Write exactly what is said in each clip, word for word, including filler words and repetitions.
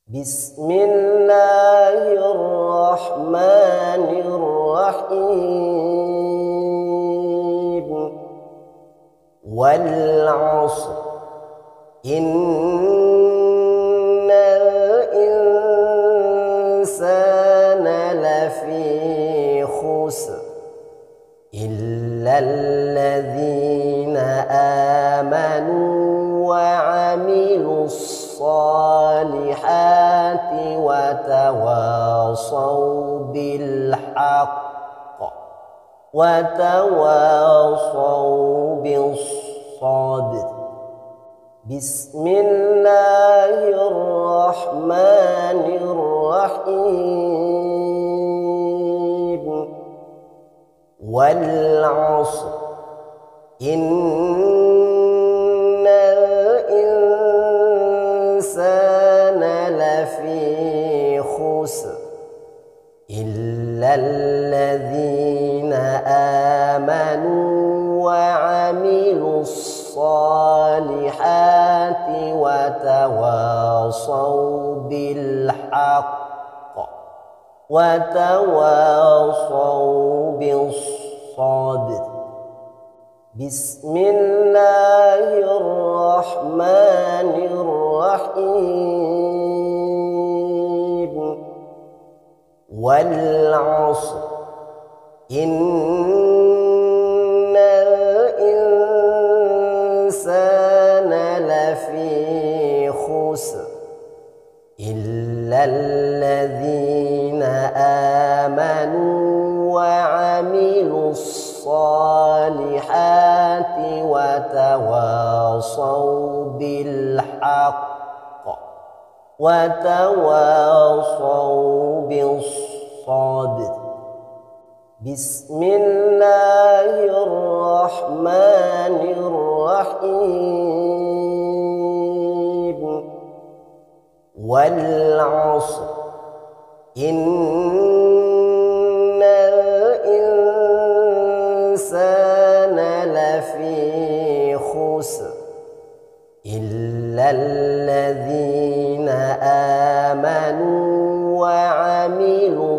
بسم الله الرحمن الرحيم والعصر إن الإنسان لفي خسر إلا الذين آمنوا وعملوا الصالحات وتواصوا بالحق وتواصوا بالصبر. بسم الله الرحمن الرحيم والعصر إن الإنسان لفي خسر إلا الذين آمنوا وعملوا الصالحات وتواصوا بالحق وتواصوا بالصبر. بسم الله الرحمن الرحيم والعصر إن الإنسان لفي خسر إلا الذين آمنوا وعملوا الصالحات وتواصوا بالحق وتواصوا بالصبر. بسم الله الرحمن الرحيم والعصر إن الإنسان لفي خسر إلا الذين آمنوا وعملوا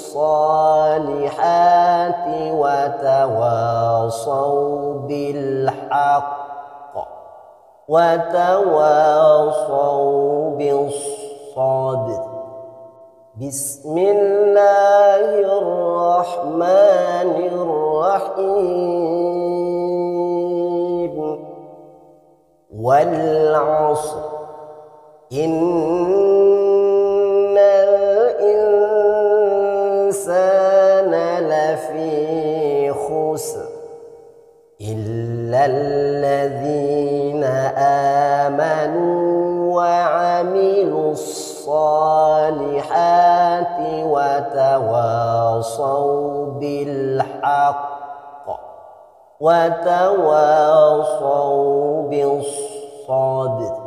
الصالحات وتواصوا بالحق وتواصوا بالصبر. بسم الله الرحمن الرحيم والعصر إن الإنسان لفي خسر إلا الذين آمنوا وعملوا الصالحات وتواصوا بالحق وتواصوا بالصبر.